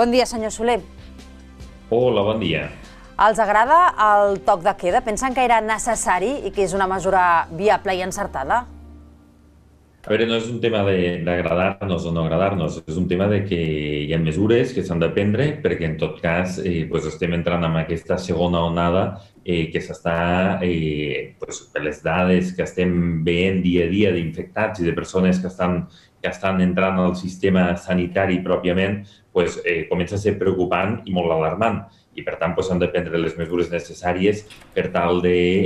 Bon dia, senyor Soler. Hola, bon dia. Els agrada el toc de queda? Pensen que era necessari i que és una mesura viable i encertada? A veure, no és un tema d'agradar-nos o no agradar-nos, és un tema de que hi ha mesures que s'han de prendre perquè, en tot cas, estem entrant en aquesta segona onada que s'està, per les dades que estem veient dia a dia d'infectats i de persones que estan entrant al sistema sanitari pròpiament, comença a ser preocupant i molt alarmant. I, per tant, s'han de prendre les mesures necessàries per tal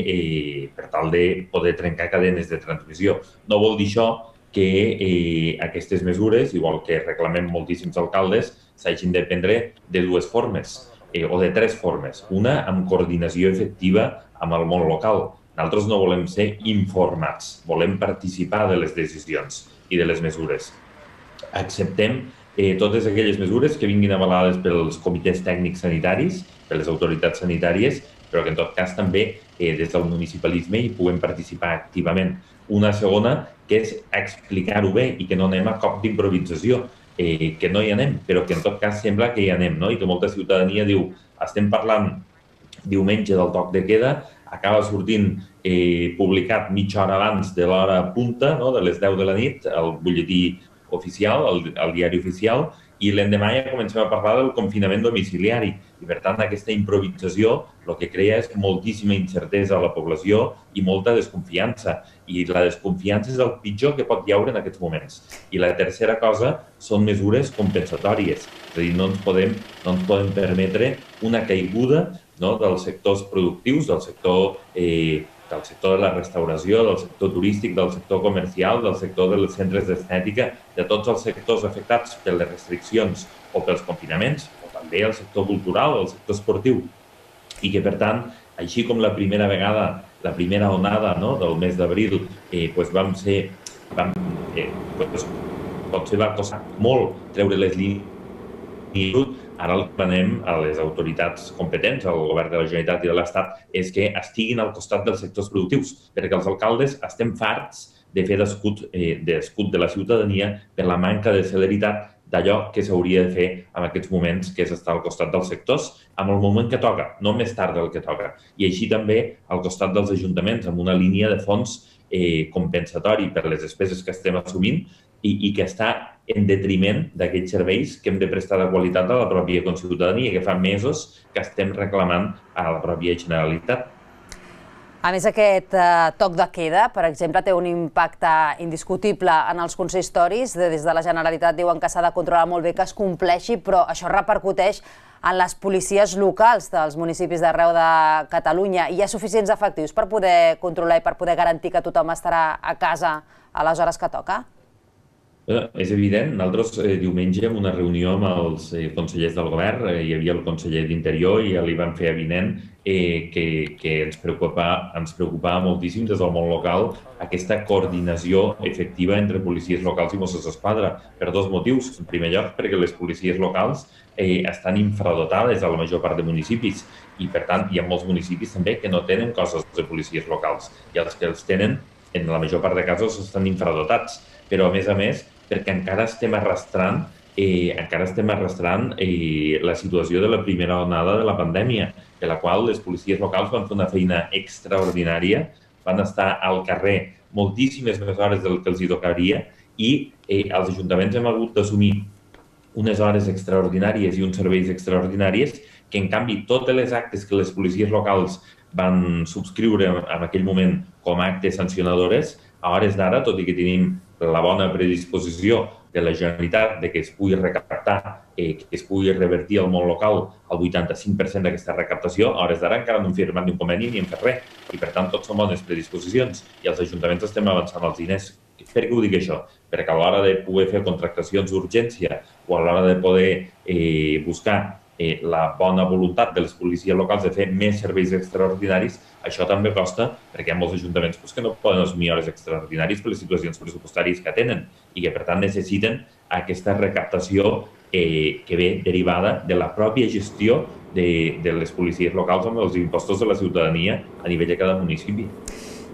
de poder trencar cadenes de transmissió. No vol dir això que aquestes mesures, igual que reclamem moltíssims alcaldes, s'hagin de prendre de dues formes o de tres formes. Una, amb coordinació efectiva amb el món local. Nosaltres no volem ser informats, volem participar de les decisions i de les mesures. Acceptem totes aquelles mesures que vinguin avalades pels comitès tècnics sanitaris, per les autoritats sanitàries, però que en tot cas també des del municipalisme hi puguem participar activament. Una segona, que és explicar-ho bé i que no anem a cop d'improvisació, que no hi anem, però que en tot cas sembla que hi anem, no? I que molta ciutadania diu, estem parlant diumenge del toc de queda, acaba sortint publicat mitja hora abans de l'hora punta, de les 10 de la nit, al butlletí oficial, al diari oficial, i l'endemà ja comencem a parlar del confinament domiciliari. I, per tant, aquesta improvisació el que crea és moltíssima incertesa a la població i molta desconfiança. I la desconfiança és el pitjor que pot hi haure en aquests moments. I la tercera cosa són mesures compensatòries. És a dir, no ens podem permetre una caiguda dels sectors productius, del sector de la restauració, del sector turístic, del sector comercial, del sector dels centres d'estètica, de tots els sectors afectats per les restriccions o pels confinaments, o també el sector cultural o el sector esportiu. I que, per tant, així com la primera vegada, la primera onada del mes d'abril, potser va costar molt treure les línies. Ara el que demanem a les autoritats competents, al govern de la Generalitat i de l'Estat, és que estiguin al costat dels sectors productius, perquè els alcaldes estem farts de fer d'escut de la ciutadania per la manca de celeritat d'allò que s'hauria de fer en aquests moments, que és estar al costat dels sectors en el moment que toca, no més tard del que toca. I així també al costat dels ajuntaments, amb una línia de fons compensatori per les despeses que estem assumint i que està en detriment d'aquells serveis que hem de prestar de qualitat a la pròpia ciutadania, que fa mesos que estem reclamant a la pròpia Generalitat. A més, aquest toc de queda, per exemple, té un impacte indiscutible en els consistoris. Des de la Generalitat diuen que s'ha de controlar molt bé que es compleixi, però això repercuteix en les policies locals dels municipis d'arreu de Catalunya. Hi ha suficients efectius per poder controlar i per poder garantir que tothom estarà a casa a les hores que toca? És evident. Nosaltres diumenge en una reunió amb els consellers del govern hi havia el conseller d'Interior i ja li van fer avinent que ens preocupava moltíssim des del món local aquesta coordinació efectiva entre policies locals i Mossos d'Esquadra per dos motius. En primer lloc, perquè les policies locals estan infradotades a la major part de municipis i, per tant, hi ha molts municipis també que no tenen cossos de policies locals i els que els tenen, en la major part de casos, estan infradotats. Però, a més, perquè encara estem arrastrant la situació de la primera onada de la pandèmia, de la qual les policies locals van fer una feina extraordinària, van estar al carrer moltíssimes més hores del que els hi tocaria i els ajuntaments hem hagut d'assumir unes hores extraordinàries i uns serveis extraordinaris que, en canvi, totes les actes que les policies locals van subscriure en aquell moment com a actes sancionadores, a hores d'ara, tot i que tenim la bona predisposició de la Generalitat de que es pugui recaptar, que es pugui revertir al món local el 85% d'aquesta recaptació, a hores d'ara encara no hem firmat ni un conveni ni hem fet res. I, per tant, tots són bones predisposicions i els ajuntaments estem avançant els diners. Per què ho dic això? Perquè a l'hora de poder fer contractacions d'urgència o a l'hora de poder buscar la bona voluntat de les policies locals de fer més serveis extraordinaris, això també costa perquè hi ha molts ajuntaments que no poden assumir hores extraordinàries per les situacions pressupostàries que tenen i que, per tant, necessiten aquesta recaptació que ve derivada de la pròpia gestió de les policies locals amb els impostos de la ciutadania a nivell de cada municipi.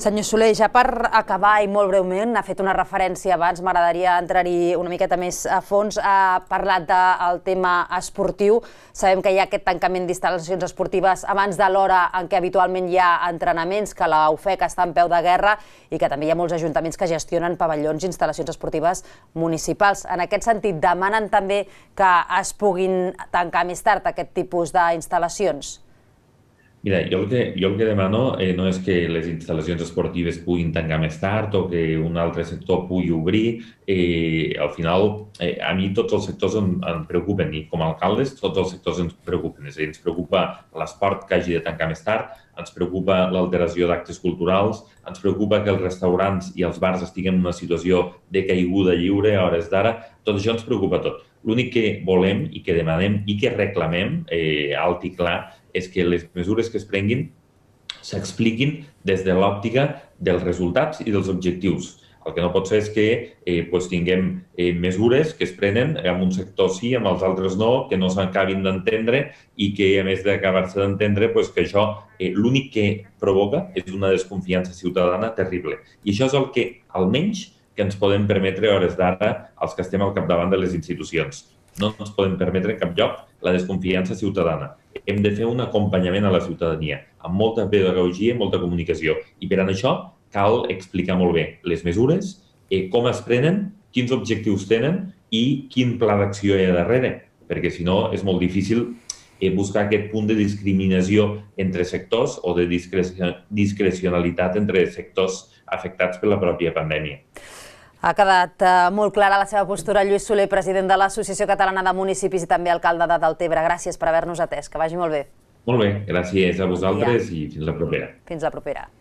Senyor Soler, ja per acabar i molt breument, ha fet una referència abans, m'agradaria entrar-hi una miqueta més a fons, ha parlat del tema esportiu. Sabem que hi ha aquest tancament d'instal·lacions esportives abans de l'hora en què habitualment hi ha entrenaments, que la UFEC està en peu de guerra i que també hi ha molts ajuntaments que gestionen pavellons i instal·lacions esportives municipals. En aquest sentit, demanen també que es puguin tancar més tard aquest tipus d'instal·lacions? Mira, jo el que demano no és que les instal·lacions esportives puguin tancar més tard o que un altre sector pugui obrir. Al final, a mi tots els sectors em preocupen i com a alcaldes tots els sectors ens preocupen. És a dir, ens preocupa l'esport que hagi de tancar més tard, ens preocupa l'alteració d'actes culturals, ens preocupa que els restaurants i els bars estiguin en una situació de caiguda lliure a hores d'ara. Tot això ens preocupa tot. L'únic que volem i que demanem i que reclamem alt i clar és que les mesures que es prenguin s'expliquin des de l'òptica dels resultats i dels objectius. El que no pot ser és que tinguem mesures que es prenen en un sector sí, en els altres no, que no s'acabin d'entendre i que, a més d'acabar-se d'entendre, que això l'únic que provoca és una desconfiança ciutadana terrible. I això és el que, almenys, que ens podem permetre a hores d'ara els que estem al capdavant de les institucions. No ens podem permetre en cap lloc la desconfiança ciutadana. Hem de fer un acompanyament a la ciutadania, amb molta pedagogia i molta comunicació. I per això cal explicar molt bé les mesures, com es prenen, quins objectius tenen i quin pla d'acció hi ha darrere, perquè si no és molt difícil buscar aquest punt de discriminació entre sectors o de discrecionalitat entre sectors afectats per la pròpia pandèmia. Ha quedat molt clara la seva postura. Lluís Soler, president de l'Associació Catalana de Municipis i també alcalde de Deltebre. Gràcies per haver-nos atès. Que vagi molt bé. Molt bé, gràcies a vosaltres i fins la propera. Fins la propera.